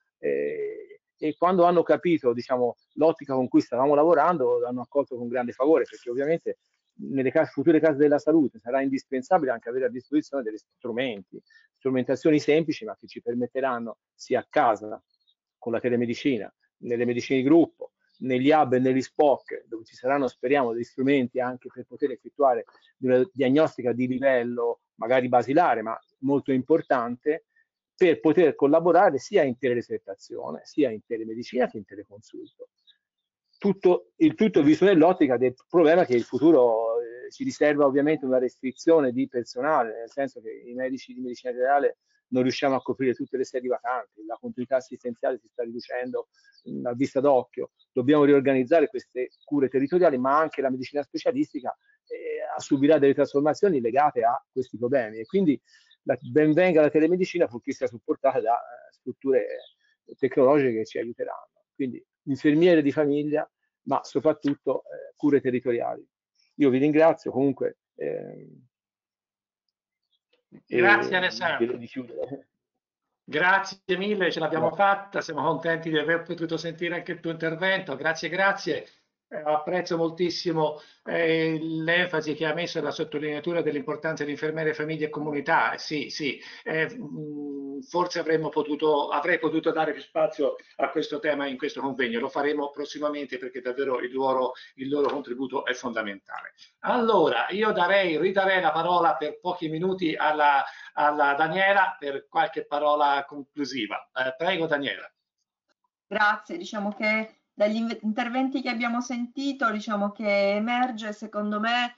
e quando hanno capito, diciamo, l'ottica con cui stavamo lavorando, l'hanno accolto con grande favore, perché ovviamente nelle future case della salute sarà indispensabile anche avere a disposizione degli strumentazioni semplici, ma che ci permetteranno, sia a casa con la telemedicina, nelle medicine di gruppo, negli hub e negli SPOC, dove ci saranno, speriamo, degli strumenti anche per poter effettuare una diagnostica di livello magari basilare, ma molto importante, per poter collaborare sia in teleresettazione, sia in telemedicina che in teleconsulto. Il tutto visto nell'ottica del problema che il futuro ci riserva ovviamente una restrizione di personale, nel senso che i medici di medicina generale non riusciamo a coprire tutte le sedi vacanti, la continuità assistenziale si sta riducendo a vista d'occhio, dobbiamo riorganizzare queste cure territoriali, ma anche la medicina specialistica subirà delle trasformazioni legate a questi problemi e quindi ben venga la telemedicina purché sia supportata da strutture tecnologiche che ci aiuteranno. Quindi infermiere di famiglia, ma soprattutto cure territoriali. Io vi ringrazio comunque. Grazie Alessandro. Di chiudere. Grazie mille, ce l'abbiamo fatta, siamo contenti di aver potuto sentire anche il tuo intervento, grazie, grazie. Apprezzo moltissimo l'enfasi che ha messo alla sottolineatura dell'importanza di infermiere, famiglie e comunità. Sì, forse avrei potuto dare più spazio a questo tema in questo convegno, lo faremo prossimamente perché davvero il loro contributo è fondamentale. Allora, io ridarei la parola per pochi minuti alla Daniela per qualche parola conclusiva. Prego Daniela. Grazie, diciamo che dagli interventi che abbiamo sentito, diciamo che emerge secondo me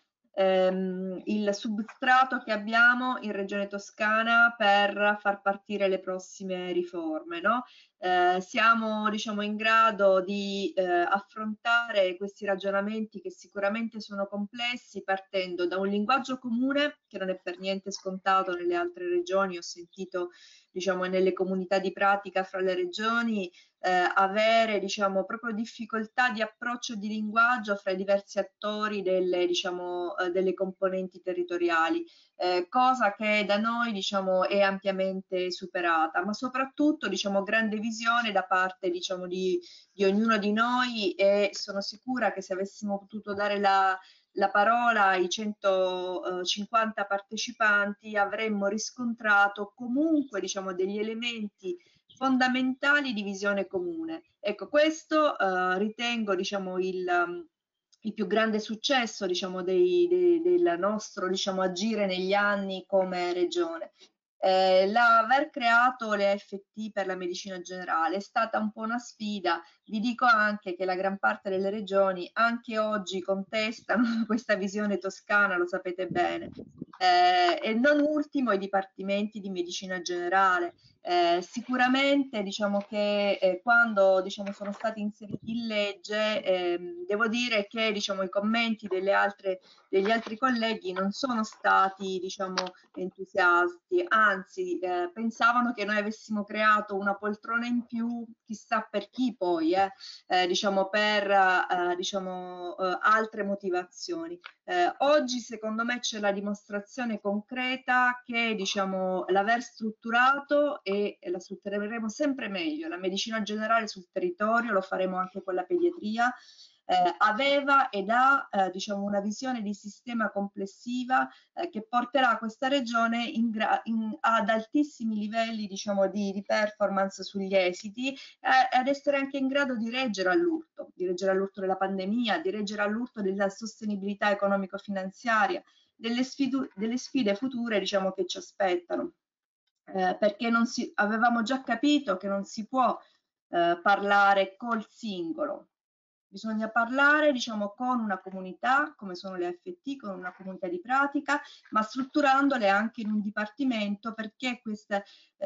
il substrato che abbiamo in Regione Toscana per far partire le prossime riforme, no? Siamo diciamo in grado di affrontare questi ragionamenti che sicuramente sono complessi partendo da un linguaggio comune che non è per niente scontato nelle altre regioni. Ho sentito diciamo nelle comunità di pratica fra le regioni avere diciamo proprio difficoltà di approccio di linguaggio fra i diversi attori delle diciamo delle componenti territoriali, cosa che da noi diciamo è ampiamente superata, ma soprattutto diciamo grande visione da parte diciamo di ognuno di noi, e sono sicura che se avessimo potuto dare la parola ai 150 partecipanti avremmo riscontrato comunque diciamo degli elementi fondamentali di visione comune. Ecco, questo ritengo diciamo il più grande successo diciamo del nostro diciamo agire negli anni come regione. L'aver creato le AFT per la medicina generale è stata un po' una sfida. Vi dico anche che la gran parte delle regioni anche oggi contestano questa visione toscana, lo sapete bene, e non ultimo i dipartimenti di medicina generale. Sicuramente diciamo che quando diciamo sono stati inseriti in legge devo dire che diciamo i commenti degli altri colleghi non sono stati diciamo entusiasti, anzi pensavano che noi avessimo creato una poltrona in più, chissà per chi poi diciamo per diciamo altre motivazioni. Oggi secondo me c'è la dimostrazione concreta che diciamo l'aver strutturato, e la struttureremo sempre meglio, la medicina generale sul territorio, lo faremo anche con la pediatria, aveva ed ha diciamo una visione di sistema complessiva che porterà questa regione ad altissimi livelli diciamo di performance sugli esiti, ad essere anche in grado di reggere all'urto della pandemia, di reggere all'urto della sostenibilità economico-finanziaria, delle sfide future diciamo che ci aspettano, perché avevamo già capito che non si può parlare col singolo. Bisogna parlare diciamo con una comunità come sono le AFT, con una comunità di pratica, ma strutturandole anche in un dipartimento, perché questa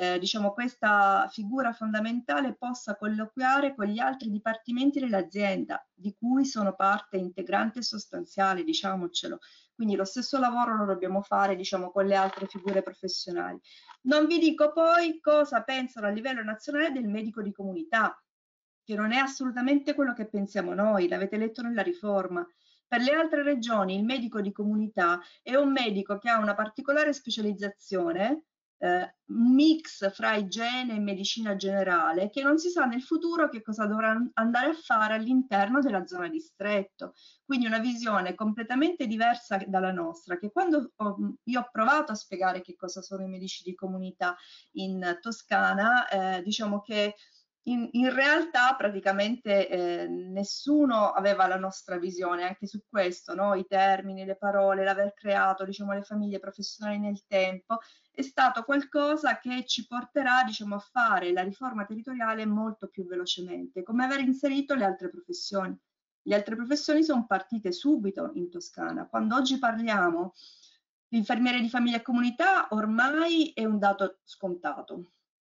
figura fondamentale possa colloquiare con gli altri dipartimenti dell'azienda, di cui sono parte integrante e sostanziale, diciamocelo. Quindi lo stesso lavoro lo dobbiamo fare diciamo con le altre figure professionali. Non vi dico poi cosa pensano a livello nazionale del medico di comunità, che non è assolutamente quello che pensiamo noi, l'avete letto nella riforma. Per le altre regioni il medico di comunità è un medico che ha una particolare specializzazione, un mix fra igiene e medicina generale, che non si sa nel futuro che cosa dovrà andare a fare all'interno della zona distretto. Quindi una visione completamente diversa dalla nostra, che quando io ho provato a spiegare che cosa sono i medici di comunità in Toscana, diciamo che in realtà praticamente nessuno aveva la nostra visione anche su questo, no? I termini, le parole, l'aver creato diciamo le famiglie professionali nel tempo è stato qualcosa che ci porterà diciamo a fare la riforma territoriale molto più velocemente, come aver inserito le altre professioni. Le altre professioni sono partite subito in Toscana. Quando oggi parliamo di infermiere di famiglia e comunità, ormai è un dato scontato,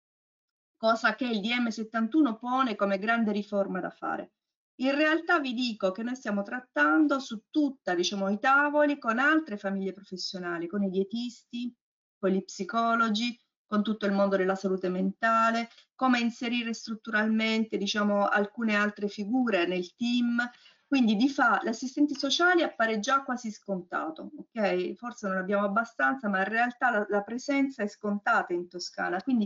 cosa che il DM71 pone come grande riforma da fare. In realtà vi dico che noi stiamo trattando su tutta, diciamo, i tavoli con altre famiglie professionali, con i dietisti, con gli psicologi, con tutto il mondo della salute mentale, come inserire strutturalmente, diciamo, alcune altre figure nel team. Quindi di fatto l'assistente sociale appare già quasi scontato, ok? Forse non abbiamo abbastanza, ma in realtà la presenza è scontata in Toscana. Quindi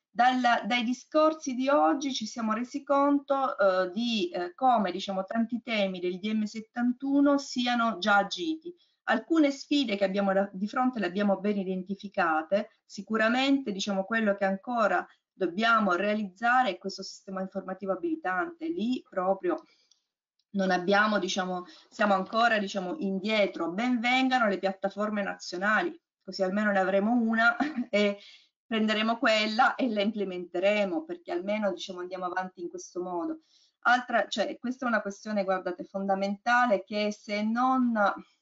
dai discorsi di oggi ci siamo resi conto di come, diciamo, tanti temi del DM71 siano già agiti. Alcune sfide che abbiamo di fronte le abbiamo ben identificate. Sicuramente, diciamo, quello che ancora dobbiamo realizzare è questo sistema informativo abilitante. Lì proprio non abbiamo, diciamo, siamo ancora, diciamo, indietro. Ben vengano le piattaforme nazionali, così almeno ne avremo una e prenderemo quella e la implementeremo, perché almeno, diciamo, andiamo avanti in questo modo. Cioè, questa è una questione, guardate, fondamentale, che se non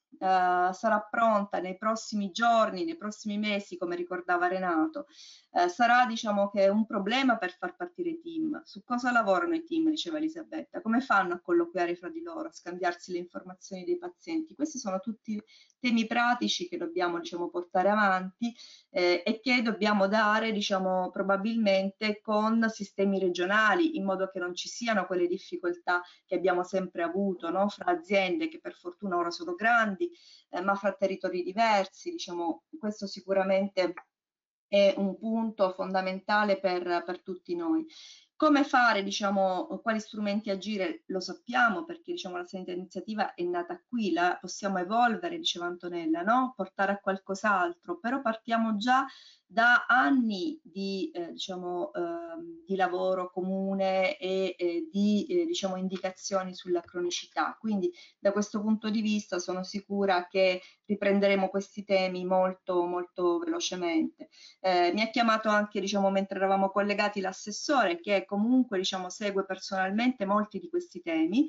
sarà pronta nei prossimi giorni, nei prossimi mesi, come ricordava Renato, sarà, diciamo, che un problema per far partire i team. Su cosa lavorano i team, diceva Elisabetta? Come fanno a colloquiare fra di loro, a scambiarsi le informazioni dei pazienti? Questi sono tutti temi pratici che dobbiamo, diciamo, portare avanti e che dobbiamo dare, diciamo, probabilmente con sistemi regionali, in modo che non ci siano quelle difficoltà che abbiamo sempre avuto, no? Fra aziende che per fortuna ora sono grandi, ma fra territori diversi, diciamo, questo sicuramente è un punto fondamentale per tutti noi. Come fare, diciamo, quali strumenti agire lo sappiamo, perché, diciamo, la sanità iniziativa è nata qui, la possiamo evolvere, diceva Antonella, no? Portare a qualcos'altro, però partiamo già da anni di, diciamo, di lavoro comune e di, diciamo, indicazioni sulla cronicità. Quindi da questo punto di vista sono sicura che riprenderemo questi temi molto, molto velocemente. Mi ha chiamato anche, diciamo, mentre eravamo collegati, l'assessore, che comunque, diciamo, segue personalmente molti di questi temi,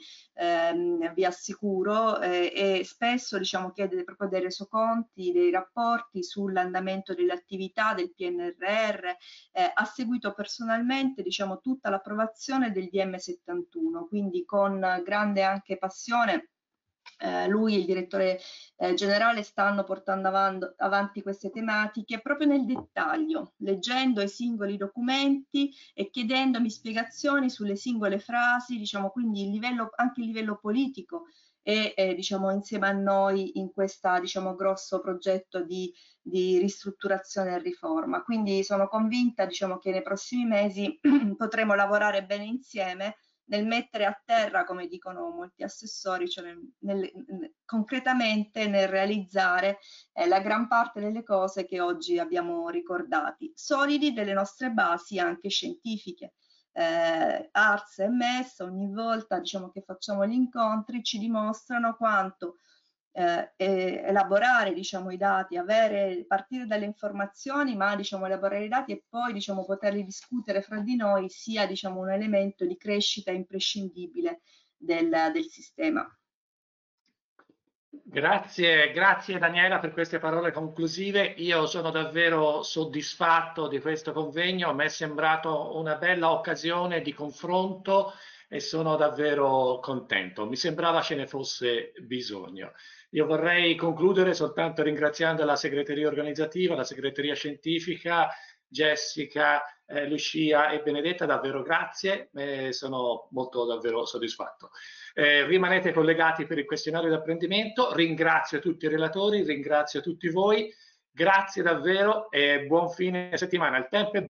vi assicuro, e spesso, diciamo, chiede proprio dei resoconti, dei rapporti sull'andamento delle attività del PNRR, ha seguito personalmente, diciamo, tutta l'approvazione del DM71, quindi con grande anche passione. Lui e il direttore generale stanno portando avanti queste tematiche proprio nel dettaglio, leggendo i singoli documenti e chiedendomi spiegazioni sulle singole frasi, diciamo, quindi anche il livello politico e diciamo, insieme a noi in questo, diciamo, grosso progetto di ristrutturazione e riforma. Quindi sono convinta, diciamo, che nei prossimi mesi potremo lavorare bene insieme nel mettere a terra, come dicono molti assessori, cioè concretamente nel realizzare la gran parte delle cose che oggi abbiamo ricordati, solidi delle nostre basi anche scientifiche. ARS e MES ogni volta, diciamo, che facciamo gli incontri ci dimostrano quanto elaborare, diciamo, i dati, partire dalle informazioni, ma, diciamo, elaborare i dati e poi, diciamo, poterli discutere fra di noi sia, diciamo, un elemento di crescita imprescindibile del sistema. Grazie Daniela per queste parole conclusive. Io sono davvero soddisfatto di questo convegno, mi è sembrato una bella occasione di confronto e sono davvero contento. Mi sembrava ce ne fosse bisogno. Io vorrei concludere soltanto ringraziando la segreteria organizzativa, la segreteria scientifica, Jessica, Lucia e Benedetta, davvero grazie, sono molto davvero soddisfatto. Rimanete collegati per il questionario di apprendimento, ringrazio tutti i relatori, ringrazio tutti voi, grazie davvero e buon fine settimana. Il tempo è